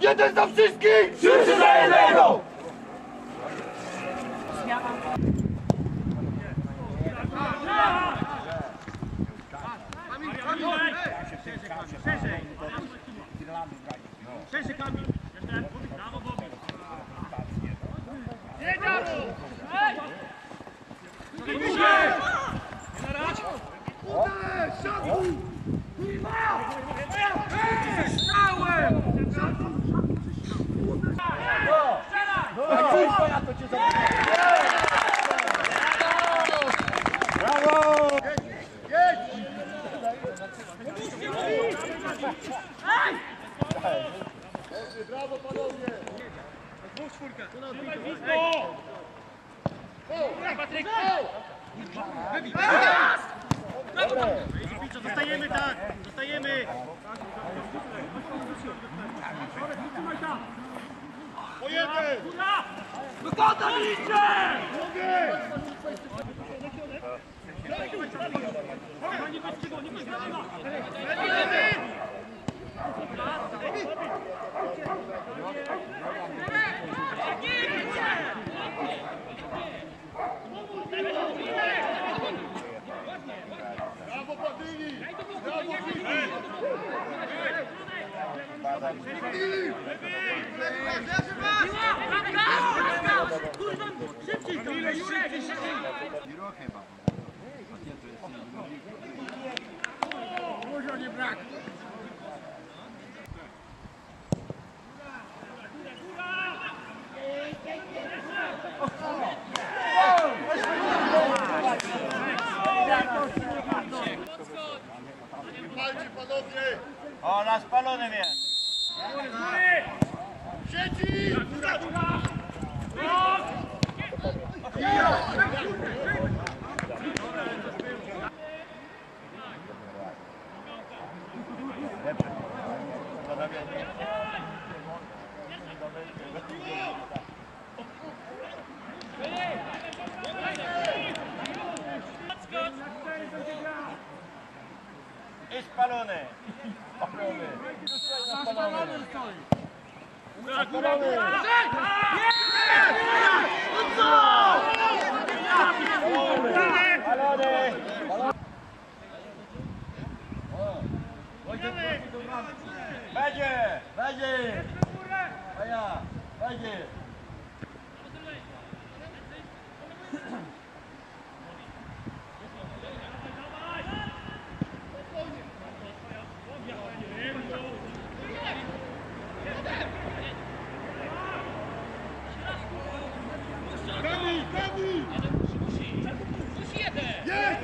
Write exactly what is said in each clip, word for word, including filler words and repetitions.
Jeden za wszystkich! Wszyscy za jednego! Szerzej Kamil! Brawo Bobby! Brawo panowie! Dwóch czwórka! Patryk! Zostajemy tak! Zostajemy! Po jeden! Wypada liście! Brawo Padyni! Brawo Szybciej to! Szybciej, szybciej! Dużo nie brak! Walczy panowie! O, na spalonym jest! Siedzi! I spalony! Spalony! Spalony stoi! Spalony! Będzie! Będzie! A ja! Będzie! Kamil! Kamil! Musi jeden! Jest!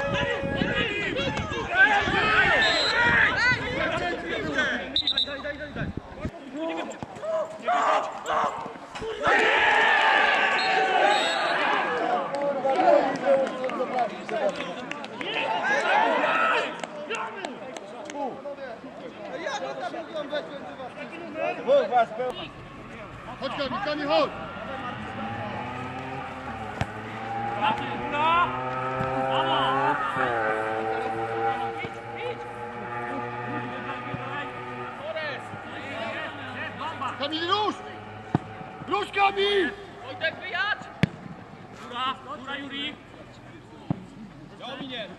Dwóch was był! Chodź Kamil, Kamil, chodź! Kamil, rusz! Rusz Kamil! Wojtek, wyjadź! Góra, góra Juri! Dominie!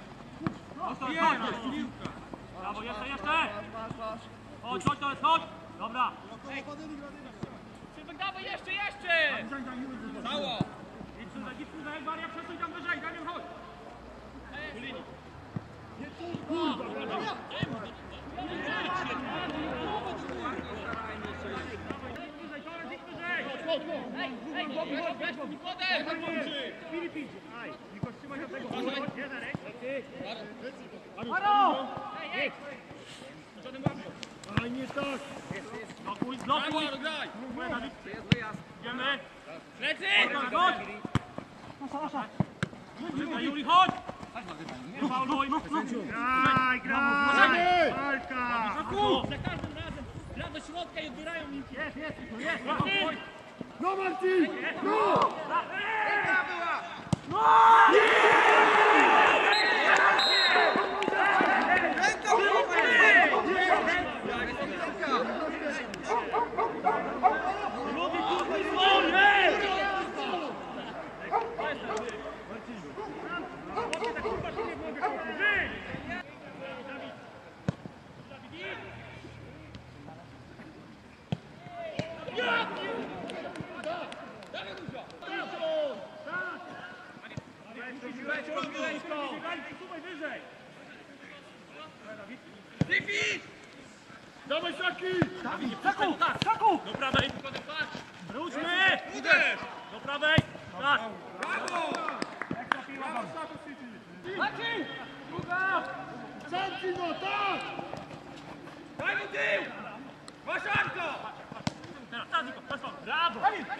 Brawo, jeszcze, jeszcze! Chodź, chodź, chodź, chodź! Dobra! Szybek, dawaj jeszcze, jeszcze! Cało! Idź tutaj, idź tutaj, Maria, przesuń tam wyżej, Daniel, chodź! Po linii! Ej, ej, weź, weź, Nikodem! Filip idzie! Aj, Niko, trzymaj do tego! Jeden, ej! Ej, ej! Aj, nie tak! Blokuj, blokuj! graj! Idziemy! Plecy! Chodź! Szybko, Juri, chodź! Nie fauluj! Graj, graj! Walka! Za każdym razem gra do środka i odbierają mi. Jest, jest, jest! Marcin! No Marcin! No! No! No! Kamil! Skaku! Skaku! Do prawej. Nikodem, patrz. Wróćmy! Uderz. Do prawej! Tak! Maciej! Druga. Zamknij go, tak! Daj mu tył. Waszanko. Teraz, teraz, Niko, teraz, brawo!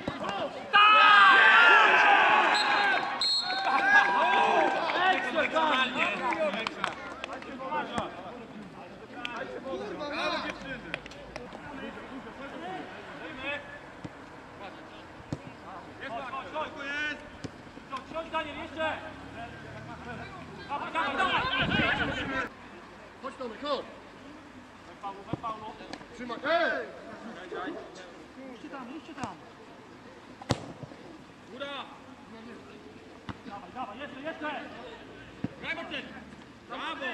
Chodź, Daniel, jeszcze! Dawaj, dawaj, dawaj! Chodź Tomek, chodź! We Paulu, we Paulu. Trzymaj, ej! Idźcie tam, idźcie tam. Góra. Dawaj, dawaj, jeszcze, jeszcze! Graj, Marcin. Brawo.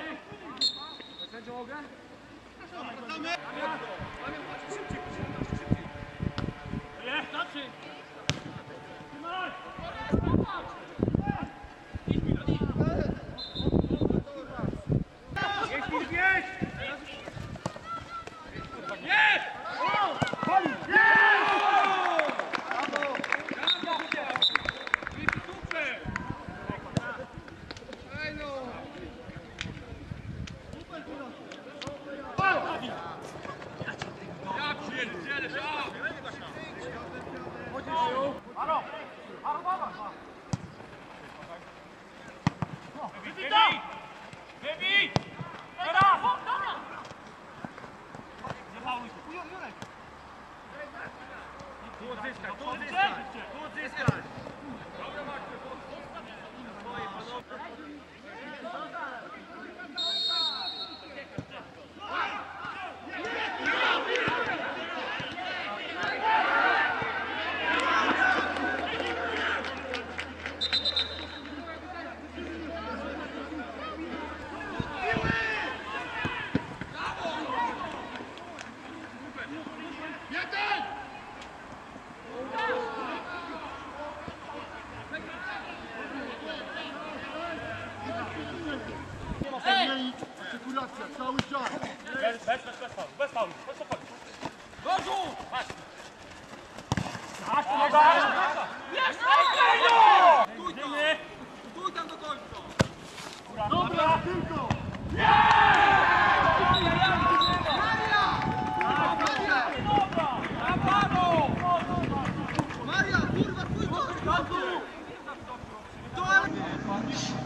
Je, starczy! Trzymaj! Jest! Super! Ja pierdzielę, szaf! Maro! Maro, dawaj! Wybij! Wybij! Teraz! Nie pauluj się. Tu odzyskać, tu odzyskać! Przejdźcie! Tu odzyskać! Dobra, Marcin. Jeden! Nie ma pewnej artykulacja, cały czas. Bez, bez, bez, bez paulu, bez paulu, bez paulu. Gorzu! Patrz, to noga! Jest! Stój tam! Idziemy! Stój tam do końca! Dobra, tylko! Brawo! Maria, kurwa, twój to! To